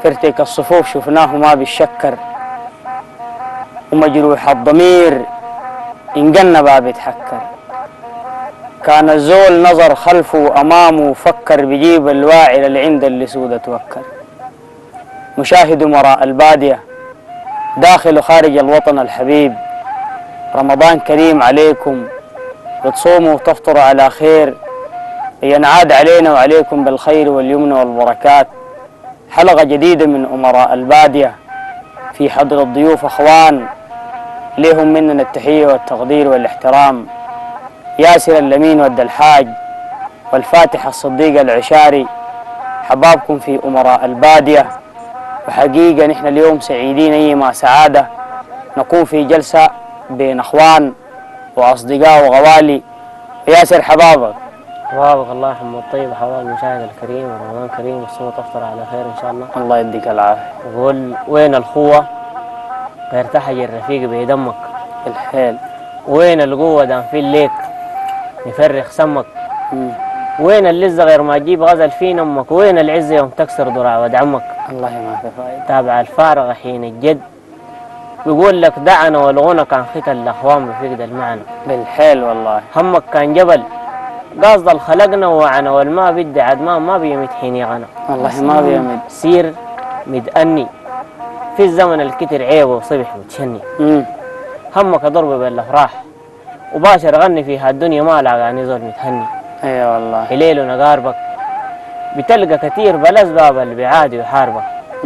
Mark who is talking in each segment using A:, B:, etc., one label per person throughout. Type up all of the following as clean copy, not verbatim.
A: في ارتك الصفوف شفناه ما بيتشكر، ومجروح الضمير إن جنبها بيتحكر. كان الزول نظر خلفه وأمامه وفكر بجيب الواعي للعند اللي سودة توكر. مشاهد وراء البادية داخل وخارج الوطن الحبيب، رمضان كريم عليكم، بتصوموا وتفطروا على خير، ينعاد علينا وعليكم بالخير واليمن والبركات. حلقة جديدة من أمراء البادية في حضر الضيوف أخوان لهم مننا التحية والتقدير والاحترام، ياسر اللمين ود الحاج والفاتح الصديق العشاري، حبابكم في أمراء البادية. وحقيقة نحن اليوم سعيدين أيما سعادة نكون في جلسة بين أخوان وأصدقاء وغوالي. ياسر حبابك
B: الله يحمد الطيب، حوال المشاهد الكريم، ورمضان كريم والصوم تفطر على خير ان شاء الله.
A: الله يديك العافيه.
B: بقول وين الخوه غير تحج الرفيق بيدمك
A: الحيل،
B: وين القوه دام في الليك نفرخ سمك، وين اللذه غير ما تجيب غزل في نمك، وين العزه يوم تكسر ضرع ودعمك.
A: الله ما في فايده.
B: تابع الفارغه حين الجد بيقول لك دعنا والغنى كان ختل الاخوان بفقد المعنى.
A: بالحيل والله.
B: همك كان جبل قاصد الخلقنا وعنا والما بدي عد ما بيمد حين يغنى.
A: والله ما بيمد.
B: سير مدأني في الزمن الكتر عيبه وصبح متشني. همك ضرب بالافراح وباشر غني في هالدنيا ما لاقاني زول متهني.
A: ايوه والله.
B: حليل ونقاربك بتلقى كتير بالاسباب اللي بيعادي ويحاربك.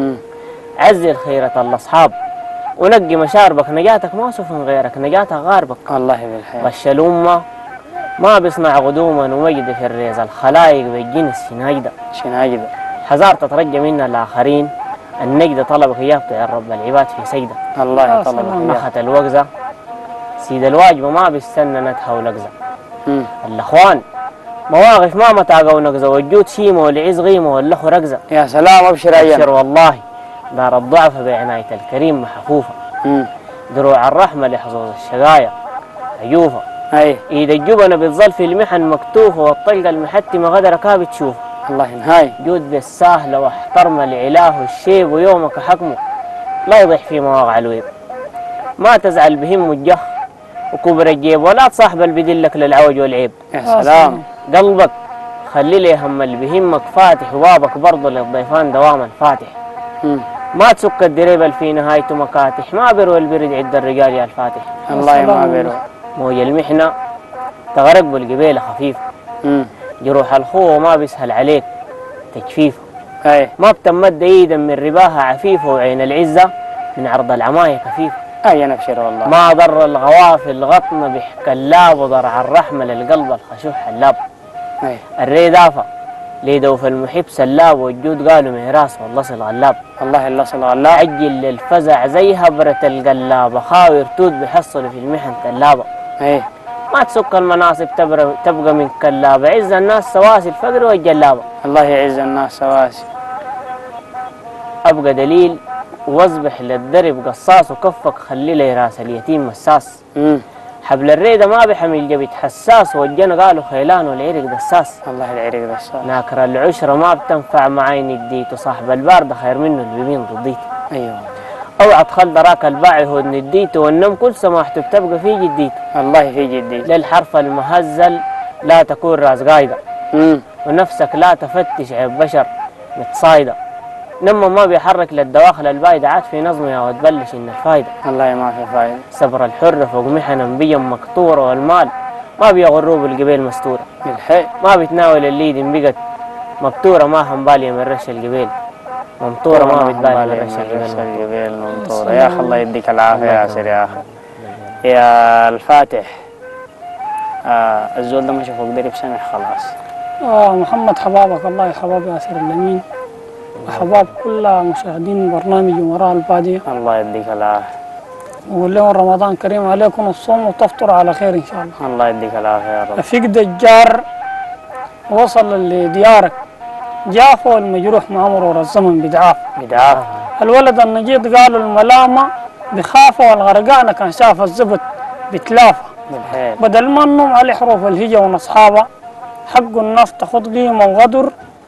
B: عزل خيرة الاصحاب ونقي مشاربك، نجاتك ما سفن غيرك، نجاتك غاربك.
A: والله بالحيل.
B: غش الامه ما بيصنع قدوما ومجد في الريز، الخلايق بالجنس شناجدة حذار تترجى منا الآخرين، النجدة طلبك إياه بتاع رب العباد في سجدة.
A: الله طلبك إياه.
B: نخت الوقزة سيد الواجبة ما بيستنى نتها ولقزة. الأخوان مواقف ما متاقوا نقزة، والجود شيمة والعز غيمة والأخو رقزة.
A: يا سلام أبشر أيام.
B: أبشر والله دار الضعف بعناية الكريم محفوفة. دروع الرحمة لحظوظ الشقايا عيوفة. ايد الجبنة بتظل في المحن مكتوفة، والطلقة المحتمة غدرك بتشوف.
A: الله ينهاي.
B: جود بالساهلة واحترم لعلاه الشيب، ويومك حكمه لا يضح في مواقع الويب. ما تزعل بهم الجخ وكبر الجيب، ولا تصاحب اللي بدلك للعوج والعيب.
A: يا سلام.
B: قلبك خلي لي هم اللي بهمك فاتح، وبابك برضه للضيفان دواما فاتح. ما تسك الدريب اللي في نهايته مكاتح، ما بيروي البرد عند الرجال يا الفاتح.
A: الله ما بيروي.
B: موج المحنة تغرق بالقبيلة خفيف. جروح الخوة ما بيسهل عليك تجفيفه. ما بتمد ايدا من رباها عفيفه، وعين العزة من عرض العماية كفيفه.
A: نبشر والله.
B: ما ضر الغوافل غطنا بحك اللاب، وضرع الرحمة للقلب الخشوح اللاب. الريدافة ليدوف المحب سلاب، والجود قالوا مهراس واللصل غلاب.
A: الله اللصل غلاب.
B: عجل للفزع زي هبرة القلابة، خاوي رتود بيحصل في المحن تلابة. ما تسك المناصب تبقى من كلابة، عز الناس سواسي الفقر والجلابة.
A: الله يعز الناس سواسي.
B: أبقى دليل واصبح للدرب قصاص، وكفك خلي لي راس اليتيم مساس. حبل الريدة ما بحمل جبت حساس، والجن قالوا خيلان والعرق دساس.
A: الله العرق دساس.
B: ناكر العشرة ما بتنفع معاي نديت، وصاحب الباردة خير منه اللي بيمين ضديت.
A: ايوه.
B: اوعى تخل دراك الباعي هو نديته، والنم كل سماحته بتبقى في جديته.
A: الله في جديته.
B: للحرف المهزل لا تكون راس قايدة. ونفسك لا تفتش عيب بشر متصايدة. نما ما بيحرك للدواخل البايدة، عاد في نظمها وتبلش ان الفايدة.
A: الله ما في فايدة.
B: صبر الحر فوق محن بيم مقطورة، والمال ما بيغروه بالقبيل مستورة.
A: بالحي.
B: ما بتناول الليد بقت مبتورة، ما همبالي من رش القبيل ممطورة، ما بتبالي من رش
A: القبيل ممطورة. يا اخي الله يديك العافية يا سيدي. يا اخي يا الفاتح، الزول ده مشى فوق درب سمح خلاص.
C: محمد حبابك، الله حباب ياسر اللمين وحباب كل مشاهدين برنامج أمراء البادية.
A: الله يديك العافية.
C: وقول لهم رمضان كريم عليكم الصوم وتفطر على خير إن شاء الله.
A: الله يديك العافية يا رب.
C: فقد الجار وصل لديارك، جافه المجروح ما مرور الزمن بدعاف. الولد النجيد قالوا الملامة بخافه، والغرقانة كان شاف الزبط بتلافه. بدل ما النوم على حروف الهجة ونصحابه، حق الناس تاخد قيمة وغدر،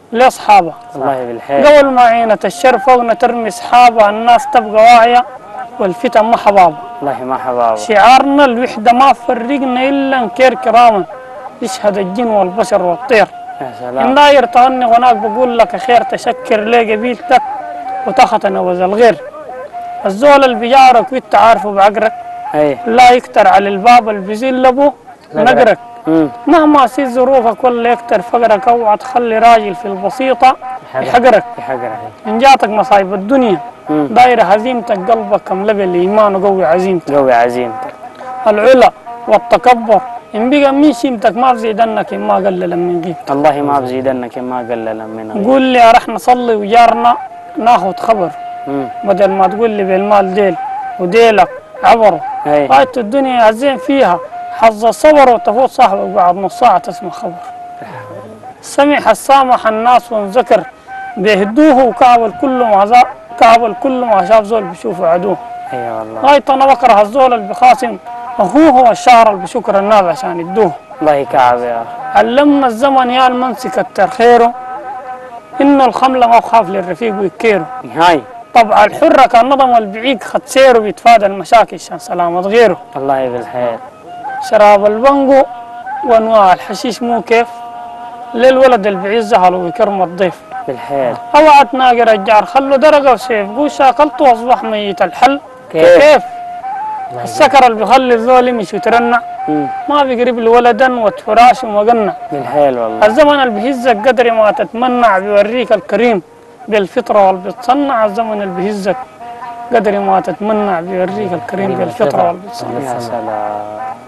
C: لأصحابها.
A: والله بالحيل.
C: قبل ما عينة الشر فوقنا ترمي أصحابها، الناس تبقى واعية والفتن ما حبابها.
A: والله ما حبابها.
C: شعارنا الوحدة ما فرقنا إلا نكير كراما، يشهد الجن والبشر والطير.
A: يا سلام.
C: إن داير تغني غناك بقول لك خير، تشكر لي قبيلتك وتختنوز الغير. الزول اللي بيجارك وانت عارفه بعقرك، لا يكتر على الباب اللي بيزل ابوه نقرك. مهما تصير ظروفك ولا يكتر فقرك، اوعى تخلي راجل في البسيطة يحقرك. إن جاتك مصايب الدنيا داير هزيمتك، قلبك كملة بالإيمان وقوي عزيمتك.
A: قوي عزيمتك.
C: العلا والتكبر إن بقى من شيمتك ما بزيدنك إن ما قلل من قيمتك.
A: الله ما بزيدنك إن ما قلل من قيمتك.
C: قول لي رح نصلي وجارنا ناخذ خبر، بدل ما تقول لي بالمال ديل وديلك عبره. غاية الدنيا عزين فيها حظ الصبر، وتفوت صاحبك بعد نص ساعة تسمع خبر. سمح السامح الناس وانذكر، بيهدوه وكعب الكل عذاب، كعب الكل ما شاف زول بيشوفه عدوه.
A: ايوه والله.
C: غاية انا بكره الزول اللي بخاصم اخوه، والشعر اللي بشكر الناس عشان يدوه.
A: الله كعب يا اخي.
C: علمنا الزمن يا المنسي كتر خيره، إن الخملة ما بخاف للرفيق ويكيره.
A: هاي
C: طبعا الحرة كان نظم البعيد خد سيره، بيتفادى المشاكل عشان سلامة غيره.
A: الله بالخير.
C: شراب البنجو وانواع الحشيش مو كيف، للولد البعيد زهل ويكرم الضيف.
A: بالخير.
C: اوعى تناقر الجار، خلوا درقه وسيف، قول شاكلته واصبح ميت الحل. كيف؟ السكر اللي بيخلي الزول يمشي ويترنع ما بيقرب لولدا وتفراش ومقنع.
A: بالحيل والله.
C: الزمن اللي بيهزك قدر ما تتمنع، بيوريك الكريم بالفطرة واللي بتصنع. الزمن اللي بيهزك قدر ما تتمنع، بيوريك الكريم بالفطرة واللي بتصنع.
A: يا سلام.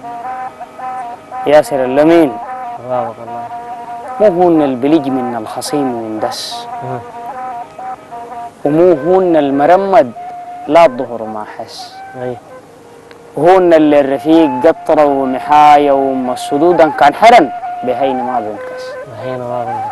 A: ياسر اللمين.
B: الله
A: مو هون البلج من الخصيم ويندس، ومو هون المرمد لا الظهر ما حس. هون اللي الرفيق قطرة ومحاية ومسدودا كان حرن بهين ما بينكس.
B: بهين ما بينكس.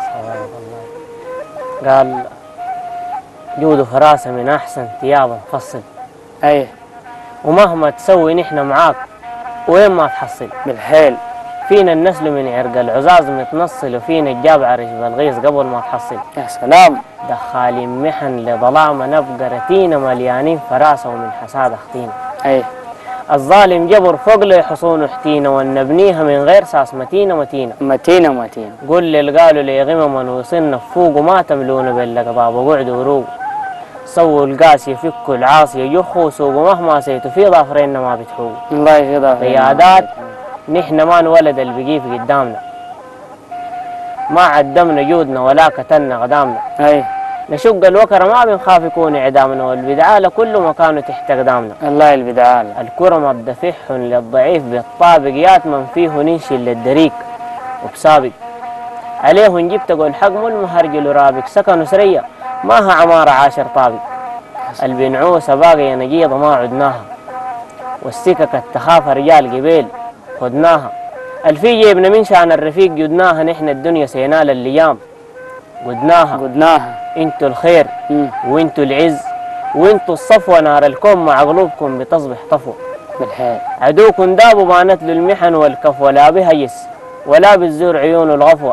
B: قال جود فراسة من أحسن ثيابا فصل. ومهما تسوي نحن معاك وين ما تحصل.
A: بالحيل.
B: فينا النسل من عرق العزاز متنصل، وفينا الجاب عرش بالغيظ قبل ما تحصل.
A: يا سلام.
B: دخالين محن لظلامة نبقى رتينا، مليانين فراسة ومن حساد اختينا. الظالم جبر فوق له حصون احتينا، ونبنيها من غير ساس متينة متينة.
A: متينة متينة.
B: قل اللي قالوا لي غمما وصلنا فوق، وما تملون باللقطاب وقعدوا وروق. سووا القاسية فكوا العاصية، يخوا سوقوا مهما سيتوا في ظافريننا ما بتحوقوا.
A: الله يغضب.
B: قيادات نحن ما نولد اللي بقي في قدامنا، ما عدمنا جودنا ولا كتلنا قدامنا. نشق الوكرة ما بنخاف يكون إعدامنا، والبدعالة كل مكانه تحت قدامنا. الله البدعالة. الكرم الدفح للضعيف بالطابق، ياتمن فيه ننشل للدريك وبسابق. عليه نجبت قول حق المهرجل رابق، سكنوا سرية ماها عمارة 10 طابق. البنعوسة باقية نجيضة ما عدناها، والسكك التخاف رجال قبيل خدناها. الفي جيبنا من شان الرفيق جدناها، نحن الدنيا سينال الليام قدناها. انتوا الخير وانتوا العز وانتوا الصفوة، نار الكون مع قلوبكم بتصبح طفو. بالحيل. عدوكم دابوا بانت له المحن والكفوة، لا بهيس ولا بالزور عيون الغفوة.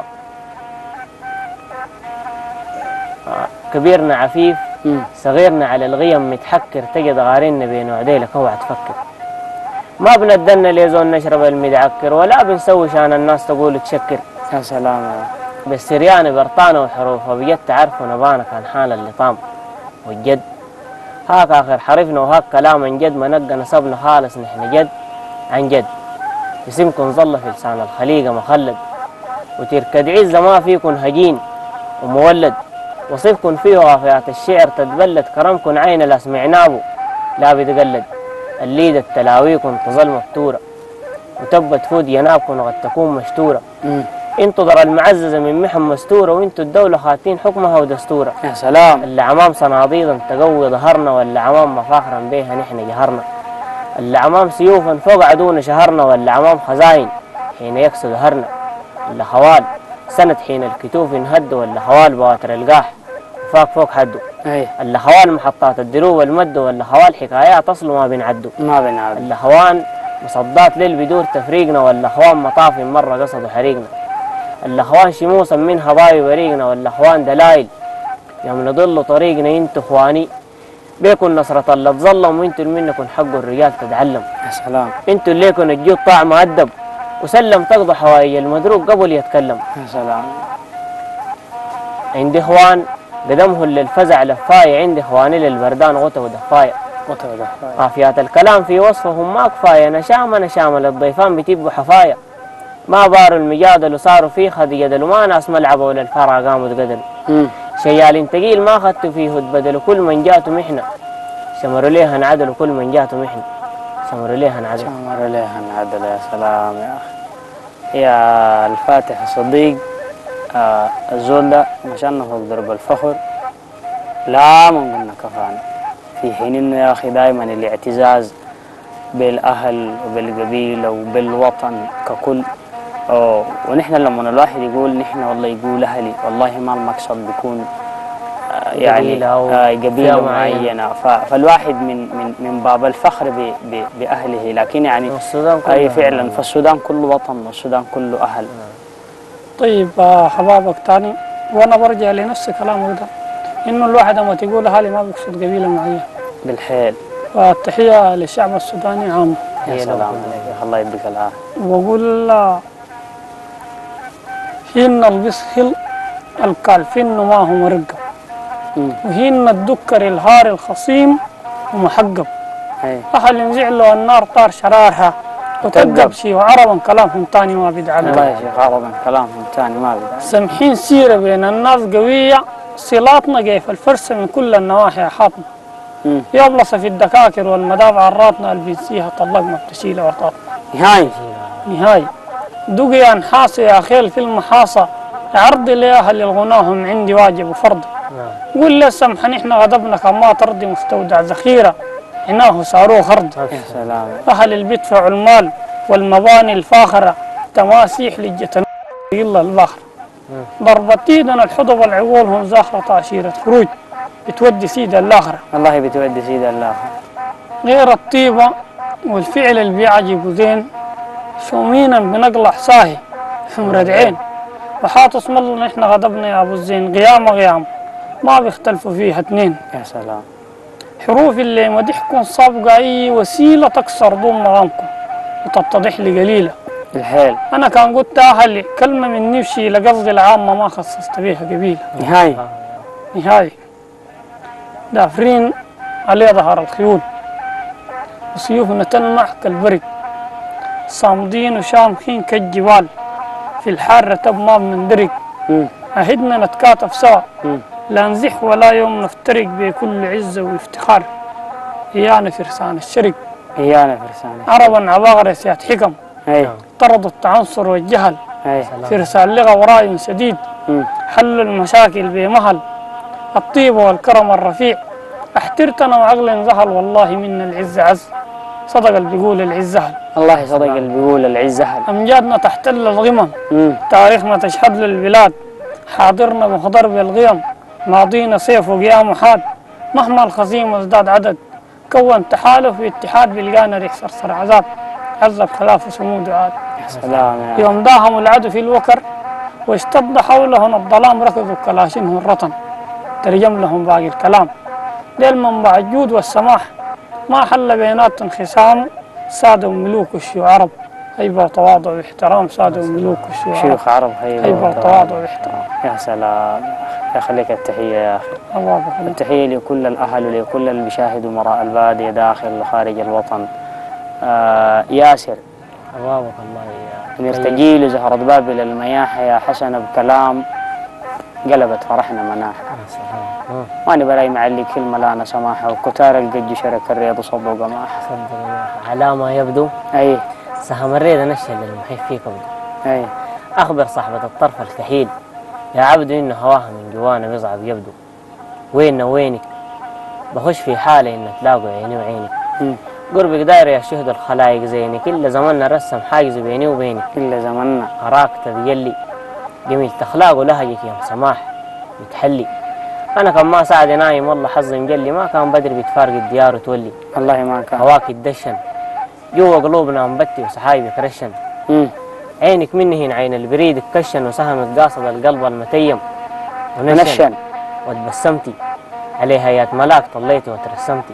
B: كبيرنا عفيف صغيرنا على الغيم متحكر، تجد غارينا بين عديلك اوعى تفكر. ما بندلنا ليزون نشرب المدعكر، ولا بنسوي شان الناس تقول تشكر. يا سلام. بالسريان برطانة وحروفها بجد تعرفوا نبانا كان حال اللطام والجد. هاك آخر حرفنا وهاك كلام عن جد، ما نقى نسبنا خالص نحن جد عن جد. اسمكم ظل في لسان الخليقة مخلد، وتركد عزة ما فيكم هجين ومولد. وصفكم فيه غافيات الشعر تتبلد، كرمكم عين لا سمعناه لا بتقلد. الليدة التلاويكم تظل مفتورة، وتبت فود ينابكم قد تكون مشتورة. انتوا در المعززة من محن مستورة، وانتوا الدولة خاتين حكمها ودستورة. يا سلام. اللي عمام صناديدا تقوي ظهرنا، واللي عمام مفاخرا بيها نحن جهرنا. اللي عمام سيوفا فوق عدونا شهرنا، واللي عمام خزاين حين يكسو ظهرنا. اللي خوال سند حين الكتوف انهد، واللي خوال بواتر القاح وفاق فوق حده. اللي خوال محطات الدروب والمد، واللي خوال حكايات اصله ما بنعدوا. اللي خوان مصدات ليل بدور تفريقنا، واللي خوان مطافي مرة قصدوا حريقنا. الأخوان شموسا من هضاي وريقنا والأخوان دلائل يوم نضل طريقنا انتو اخواني بيكون نصرة الله تظلم وانتو منكم حق الرجال تتعلم.
A: يا سلام.
B: انتو اللي يكون تجيب طعم مؤدب وسلم تقضى حوائج المدروق قبل يتكلم.
A: يا سلام.
B: عندي اخوان قدمهم للفزع لفاية، عندي اخواني للبردان غطى ودفاية.
A: غطى ودفاية.
B: قافيات الكلام في وصفهم ما كفاية، نشامة للضيفان بتبقوا حفاية. ما باروا المجادل وصاروا فيه خد جدل وما ناس ملعبوا للفرع قاموا تقدلوا. شيال تقيل ما اخذتوا فيه بدلوا كل من جاتوا محنة شمروا ليها انعدلوا كل من جاتوا محنة شمروا ليها انعدلوا.
A: شمروا ليها انعدلوا. يا سلام يا اخي. يا الفاتح الصديق الزول ده مشان فوق درب الفخر لا من قلنا كفانا في حين انه يا اخي دائما الاعتزاز بالاهل وبالقبيله وبالوطن ككل. ونحن لما الواحد يقول نحن والله يقول اهلي والله ما المقصد بيكون يعني قبيله معينه فالواحد من باب الفخر باهله لكن يعني اي فعلا فالسودان كله وطن والسودان كله اهل.
C: طيب حبابك تاني وانا برجع لنفس كلامك ده انه الواحد لما تقول اهلي ما بيقصد قبيله معينه بالحيل. والتحيه للشعب السوداني عامه.
A: يا سلام عليك الله يديك العافيه.
C: وقول هن البسخل الكالفين ما هو مرقب وهن الدكر الهار الخصيم ومحقب. أهل زعلوا النار طار شرارها وتقب شي وعربا كلامهم تاني ما بيدعم.
A: الله يا شيخ عربا كلامهم تاني ما بيدعم.
C: سمحين سيرة بين الناس قوية صلاتنا جيف الفرسة من كل النواحي حاطنا يبلص في الدكاكر والمدافع عراتنا البنسيها طلقنا بتشيل وطاطنا نهاية دقي انحاصي يا خيل في المحاصة عرض لأهل الغناهم عندي واجب وفرض. قول لي سمحا نحن غضبنا كما ترضي مستودع ذخيرة هناه صاروخ أرض.
A: يا سلام.
C: أهل البدفع المال والمباني الفاخرة تماسيح لجة يلا البحر ضربت ايدنا الحضب العقول هم زاخرة عشيرة خروج بتودي سيد الآخرة.
A: والله بتودي سيد الآخرة.
C: غير الطيبة والفعل اللي بيعجب زين شومينا بنقلع صاهي حمرة عين وحاط اسم الله نحن غضبنا يا ابو الزين قيام ما بيختلفوا فيها اثنين.
A: يا سلام.
C: حروف اللي مدحكم صابقة اي وسيلة تكسر ضم مغامكم وتتضح لي قليلة
A: الحيل.
C: انا كان قلت اهلي كلمة من نفسي لقصدي العامة ما خصصت بيها قبيلة. نهاية دافرين عليه ظهر الخيول وسيوفنا تلمع كالبرد صامدين وشامخين كالجبال في الحارة تب ما بنندرق عهدنا نتكاتف سوا لا نزح ولا يوم نفترق بكل عزة وافتخار. إيانا فرسان الشرق عربا عباغر سيات حكم طردوا التعنصر والجهل فرسان لغة وراي سديد حلوا المشاكل بمهل الطيب والكرم الرفيع احترتنا وعقل زهل والله منا العز عز صدق اللي بيقول العز هل.
A: الله صدق اللي بيقول العز هل.
C: أمجادنا تحتل الغمم تاريخنا تشهد للبلاد حاضرنا بخضر بالغيم ماضينا سيف وقيام وحاد مهما الخصيم ازداد عدد كون تحالف واتحاد بلقانا ريح صرصر عذاب عذب خلاف وسمود وعاد.
A: يا سلام.
C: يوم داهموا العدو في الوكر واشتد حولهم الظلام ركضوا كلاشنهم الرطن ترجم لهم باقي الكلام ديل منبع الجود والسماح ما حل بينات انخصام سادوا ملوك الشيوع عرب هيبة وتواضع واحترام سادوا ملوك الشيوع
A: شيوخ عرب
C: هيبة وتواضع واحترام.
A: يا سلام يا أخي لك التحية يا أخي. التحية لكل الأهل ولكل اللي بيشاهدوا مراء البادية داخل وخارج الوطن. ياسر
B: الله
A: نرتجيل زهرة بابل المياح يا حسن بكلام قلبت فرحنا مناح. ماني براي معلي كلمة لا أنا سماحة وكتار القج شرك الرياض صب وقماح.
B: على ما يبدو
A: أي
B: سهم الرياض نشل المحيط فيكم.
A: أي
B: أخبر صاحبة الطرف الكحيل يا عبد إنه هواها من جوانا بيصعب يبدو ويننا وينك بخش في حالة إن تلاقوا عيني وعينك قربك داير يا شهد الخلايق زينك إلا زماننا رسم حاجز بيني وبينك
A: إلا زماننا
B: أراك تذيلي جميل تخلاق ولهجك يا سماح بتحلي أنا كان ما ساعد نايم والله حظي مجلي ما كان بدري بتفارق الديار وتولي
A: والله ما كان
B: هواك الدشن جوا قلوبنا مبتي وسحايبك رشن عينك منهن عين البريد كشن وسهمت قاصد القلب المتيم ونشن وتبسمتي عليها يا ملاك طليتي وترسمتي.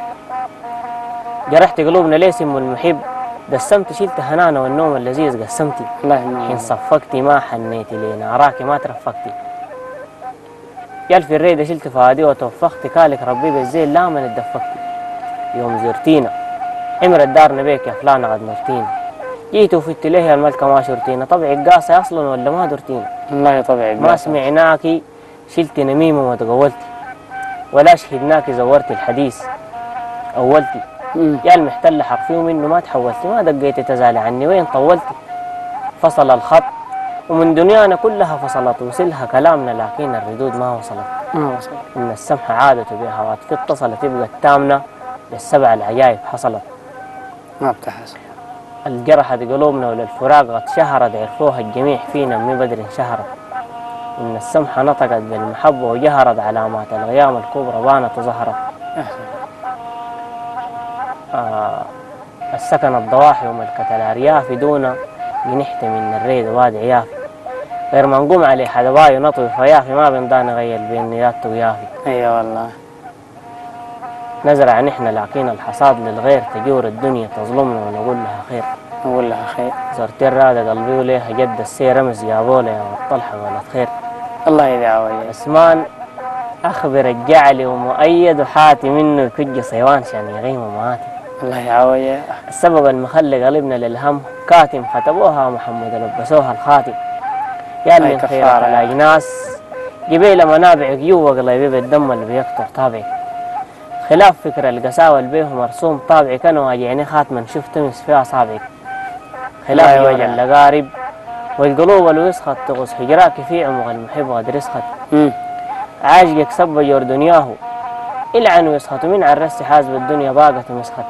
B: جرحت قلوبنا ليه سم المحب دسمت شلت هنانا والنوم اللذيذ قسمتي. حين صفقتي ما حنيتي لينا أراكي ما ترفقتي. قال في الريدة شلت فادي وتوفقتي كالك ربي بالزين لا من اتدفقتي. يوم زرتينا عمرت دارنا بيك يا فلانة قد مرتينا. جيت وفدت ليه يا الملكة ما شرتينا طبعك قاسي أصلا ولا ما درتينا.
A: والله طبعك
B: ما سمعناكي شلت نميمة وما تقولتي ولا شهدناكي زورتي الحديث أولتي. يا المحتل حرفي ومنه ما تحولتي ما دقيتي تزالي عني وين طولتي. فصل الخط ومن دنيانا كلها فصلت وصلها كلامنا لكن الردود ما وصلت. إن السمح عادته بها واتف اتصلت تبقى التامنة للسبع العجائب حصلت.
A: ما بتحصل.
B: الجرحت قلوبنا وللفراق قد شهرت عرفوها الجميع فينا من بدر شهرت. إن السمحة نطقت بالمحبة وجهرت علامات الغيام الكبرى بانت وظهرت. السكن الضواحي وملكة الأرياف دون جنحت من الريد واد عيافي غير ما نقوم عليه حدباي ونطوي فيافي ما بنضان غير بين نيات ويافي.
A: أيوة والله.
B: نزرع نحن لكن الحصاد للغير تجور الدنيا تظلمنا ونقول لها خير.
A: نقول لها خير.
B: زرت الرادة قلبي وليها جد السير رمز جابولي يا الطلحة ولد خير.
A: الله يدعوه.
B: اسمان أخبر الجعلي ومؤيد وحاتي منه الكج صيوان شان يغيم وماتي.
A: الله يعويه.
B: السبب المخلي قلبنا للهم كاتم ختبوها محمد لبسوها الخاتم. يا اللي خيرك على أجناس جبيل منابعك يوق قلبي بالدم اللي بيقطر طابعك. خلاف فكر القساوة اللي بيه مرسوم طابعك أنا واجعني خاتما شفت تمس فيها أصابعك. خلاف وجع الأقارب والقلوب اللي يسخط تغص حجراك في عمق المحب قد رسخت. عاشقك سب جور دنياه إلعن ويسخط من عرست حازب الدنيا باقت ومسخط.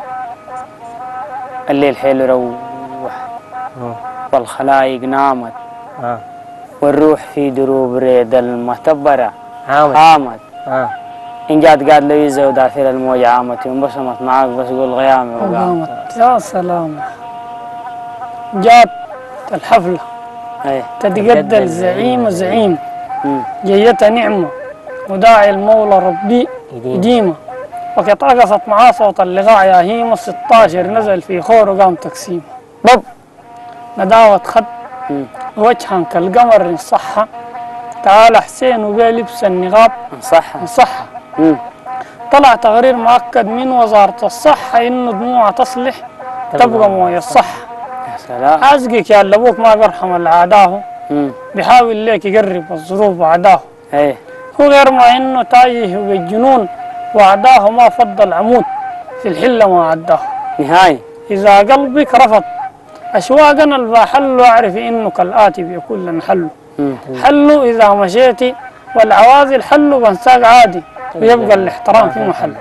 A: الليل حلو روح والخلايق نامت والروح في دروب ريد المتبرة عامت. إن جات قاد لويزة وداخل الموج عامت وانبسمت معاك بس قول غيامي وقامت.
C: يا سلام. جات الحفلة تتقدى الزعيم زعيم جيتها نعمة وداعي المولى ربي ديمة وقت أقصت معاه صوت اللقاء يا هيمة 16 نزل في خور وقام تقسيم بب نداوة خد وجها كالقمر انصحها تعال حسين وبيه لبس النقاب انصحها طلع تقرير مؤكد من وزارة الصحة إنه دموعها تصلح تبقى موية الصحة.
A: يا سلام.
C: عزقك يا اللي أبوك ما بيرحم اللي عداه بيحاول ليك يقرب الظروف بعداه. هو غير ما إنه تايه بالجنون وعداه ما فضل عمود في الحلة ما عداه
A: نهاية.
C: إذا قلبك رفض أشواقنا الباحل أعرف إنه كالآتي بيكون لنا حلو إذا مشيتي والعوازل حلو بنساق عادي ويبقى الاحترام في محله.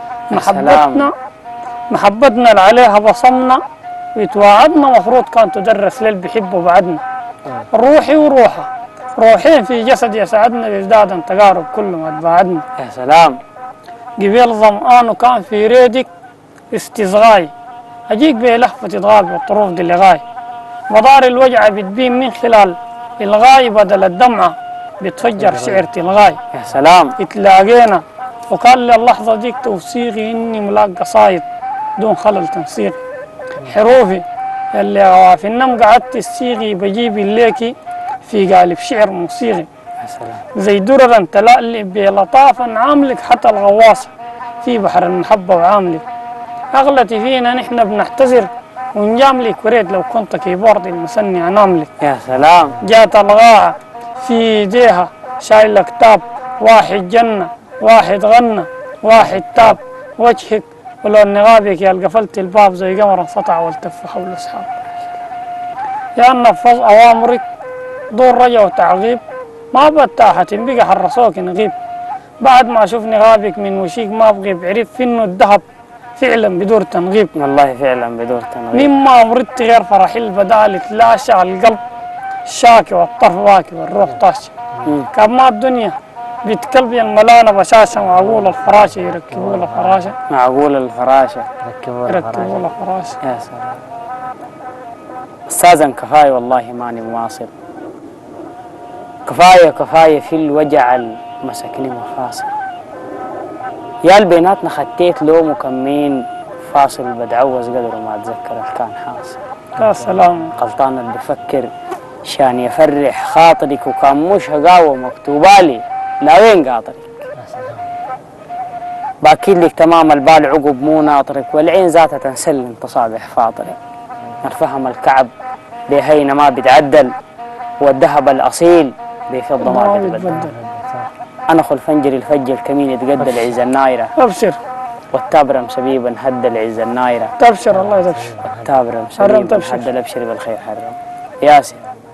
C: محبتنا اللي عليها بصمنا ويتواعدنا مفروض كان تدرس للي بيحبوا بعدنا. روحي وروحه روحين في جسد يسعدنا بيزداد تقارب كل ما تباعدنا.
A: يا سلام.
C: قبيل ظمآن وكان في ريدك استصغاي أجيك بلهفة ضغاب والطروف دي لغاي مدار الوجع بتبين من خلال الغاي بدل الدمعة بتفجر شعرتي الغاي.
A: يا سلام.
C: اتلاقينا وقال لي اللحظة ديك توثيقي إني ملاقى قصايد دون خلل تنسيقي حروفي اللي في النم قعدت السيغي بجيب الليكي في قالب شعر موسيقي.
A: يا سلام.
C: زي دررا تلألئ بلطافا عاملك حتى الغواصة في بحر المحبة وعاملك أغلتي فينا نحن بنحتزر ونجاملك وريت لو كنت كيبورد المسني عناملك.
A: يا سلام.
C: جات الغاعة في ايديها شايلة كتاب واحد جنة واحد غنى واحد تاب وجهك ولو نغابك يا قفلت الباب زي قمر انسطع والتف حول اصحاب. يا نفذ اوامرك دور رجا وتعقيب ما بتاحة بقى حرصوك نغيب بعد ما شفني غابك من وشيك ما بغيب عرف انه الذهب فعلا بدور تنغيب.
A: والله فعلا بدور تنغيب.
C: مما وردت غير فرح البدال تلاشى القلب الشاكي والطرف واكي والروح طاشي. كان ما الدنيا بتكلبي الملانة بشاشة معقول الفراشة يركبوا له فراشة.
A: معقول الفراشة
C: يركبوا له فراشة.
A: يا سلام. أستاذا كفاية والله ماني مواصل، كفاية كفاية في الوجع المسكني مفاصل، يا البيناتنا خطيت لوم وكمين فاصل بدعوز قدر ما أتذكر كان حاصل.
C: يا سلام.
A: غلطان اللي بفكر شان يفرح خاطرك وكان مش هقاوة مكتوبالي لا وين قاطرك. باكيد لك تمام البال عقب مو ناطرك، والعين ذاتها تنسلم تصابح فاطرك. الفهم الكعب بهينا ما بيتعدل، والذهب الأصيل بفضة ما بيتبدل. أنا خل فنجر الفج الكمين يتقدى العز النايرة.
C: أبشر.
A: والتابرم سبيبا هد العز النايرة.
C: تبشر الله تبشر.
A: والتابرم سبيبا هد الأبشر بالخير حرم. ياسر.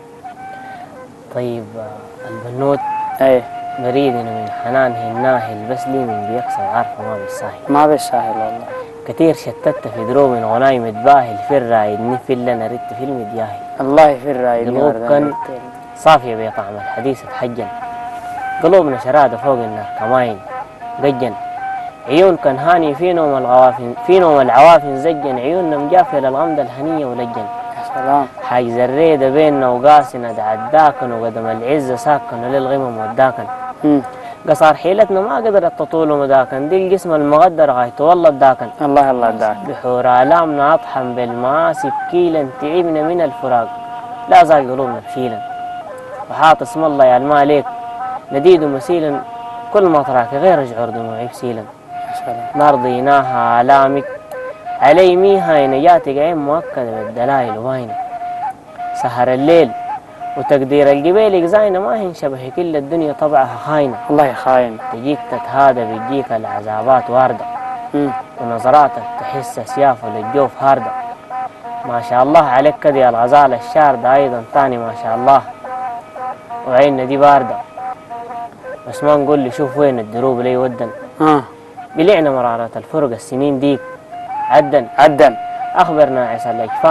B: طيب البنوت
A: ايه
B: بريد من حنانه الناهل، بس لي من بيكسر عارفه ما بالساهل.
A: ما بالساهل والله.
B: كثير شتت في دروب من غنايم تباهل، في الرايد نفل لنا ردت في المدياهل.
A: الله في الرايد.
B: قلوب كان صافية بطعم الحديث تحجن، قلوبنا شرادة فوق النار كماين قجن، عيون كان هاني في نوم العوافن زجن، عيوننا مجافية للغمدة الهنية ولجن.
A: سلام.
B: حاج زريدة بيننا وقاسنا دعداكن، وقدم العزة ساكن وللغمم وداكن. قصار حيلتنا ما قدرت تطول مداكن، دي الجسم المغدر غايته والله اداكن.
A: الله الله اداك.
B: بحور آلامنا أطحن بالمآسي بكيلا، تعبنا من الفراق لا زال قلوبنا بشيلا. وحاط اسم الله يا المالك نديد مسيلا، كل ما تراك غير اجعر دموعي بسيلا. نرضيناها آلامك علي ميها نجاتك عين مؤكدة بالدلائل واينة. سهر الليل وتقدير الجبيل زاينة، ما هي شبه كل الدنيا طبعها خاينة.
A: الله خاين.
B: تجيك تتهادى بيجيك العذابات واردة، ونظراتك تحس سياف للجوف هاردة. ما شاء الله عليك كدي الغزالة الشاردة أيضا تاني ما شاء الله، وعيننا دي باردة. بس ما نقول لي شوف وين الدروب لي ودن. بلعنا مرارة الفرق السنين ديك عدن عدن. أخبرنا عسى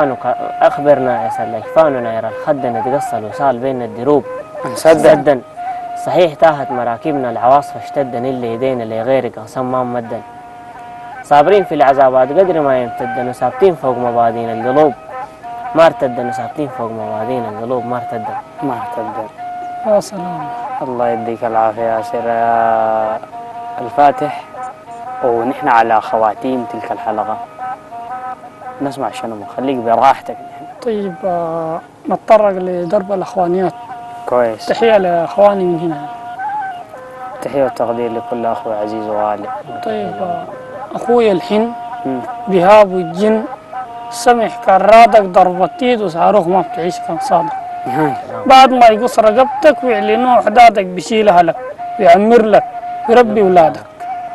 B: الأجفان ونير الخد نتقص الوصال بين الدروب سدن. صحيح تاهت مراكبنا العواصف اشتدن، اللي يدينا اللي غيرك أقسام ما ممدن. صابرين في العذابات قدر ما يمتدن، وثابتين فوق مبادين القلوب ما ارتدن، وثابتين فوق مبادين القلوب ما ارتدن.
A: ما ارتدن.
C: يا سلام.
A: الله يديك العافية يا سر الفاتح. ونحن على خواتيم تلك الحلقة نسمع شنو، خليك براحتك.
C: طيب نتطرق لدرب الأخوانيات.
A: كويس.
C: تحية لأخواني من هنا.
A: تحية وتقدير لكل أخوي عزيز وغالي.
C: طيب أخوي الحين بهاب والجن سمح كرادك ضربة ايد وصاروخ ما بتعيش كان صادق. بعد ما يقص رقبتك ويعلنوا حدادك بيشيلها لك ويعمر لك ويربي أولادك.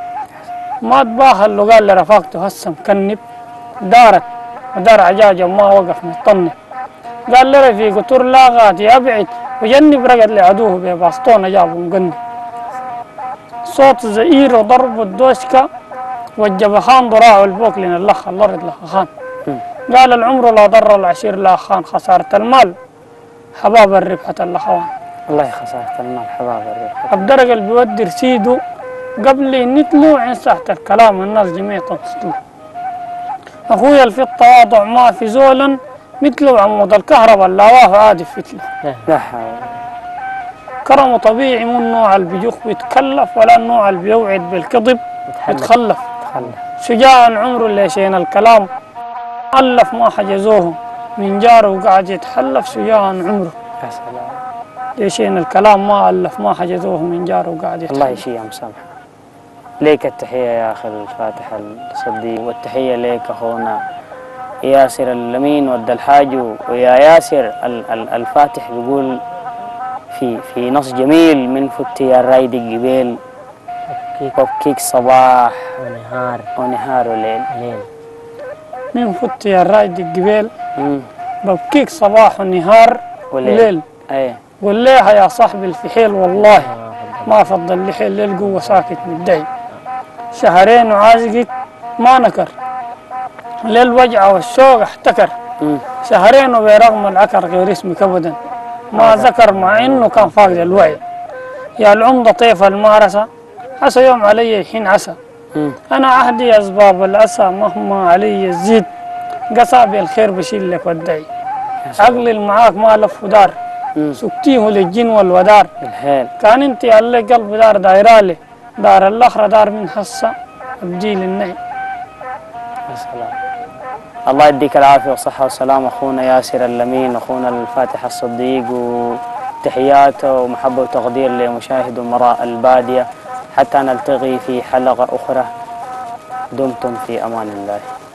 C: ما تباهى اللي قال لرفاقته هسه مكنب دارك ودار عجاجة ما وقف مطنب. قال لرفيقه تر لاغات يبعد وجنب رقد لعدوه بباسطون جابه مقنب. صوت زئير وضرب الدوشكة والجبخان ضراع البوك لين اللخ الارض لخخان. قال العمر لا ضر العشير لا خان، خسارة المال حباب الربحة الاخوان.
A: الله خسارة المال حباب الربحة.
C: الدرجة اللي بيودي رسيده قبل نتلو عن ساحة الكلام الناس جميع تنصتلو. اخويا في التواضع ما في زولا مثله عمود الكهرباء اللواه عادي فتله.
A: لا حول.
C: كرم طبيعي مو النوع اللي بيجوخ بيتكلف، ولا النوع اللي بيوعد بالكذب بيتخلف. شجاع عمره اللي شين الكلام ألف ما حجزوه من جاره وقاعد يتحلف. شجاع عمره
A: يا سلام.
C: ليشين الكلام ما ألف ما حجزوه من جاره وقاعد يتحلف.
A: الله يشيع مسامحة. ليك التحية يا أخي الفاتح الصديق، والتحية ليك أخونا ياسر الأمين ود الحاج. ويا ياسر الفاتح بيقول في نص جميل من فتي الرايد الجبيل وبكيك صباح ونهار وليل.
C: من فتي الرايد الجبيل ببكيك صباح ونهار وليل. قول ليها يا صاحبي الفحيل والله ما فضل لحيل للقوة ساكت متدعي. شهرين وعازقك ما نكر للوجع والشوق احتكر. شهرين وبرغم العكر غير اسمك ابدا ما ذكر، مع انه كان فاقد الوعي. يا العمدة طيف المارسة عسى يوم علي حين عسى. انا عهدي اسباب الاسى مهما علي الزيد، قصى بالخير بشيل لك وادعي. عقل معاك ما لف ودار سكتيه للجن والودار
A: بالحيل.
C: كان انت على قلب دار دايرالي دار الاخرى دار من حصة ابدي للنعي.
A: يا سلام. الله يديك العافية والصحة والسلام أخونا ياسر اللمين، أخونا الفاتح الصديق، وتحياته ومحبة وتقدير لمشاهد المراء البادية، حتى نلتقي في حلقة أخرى. دمتم في أمان الله.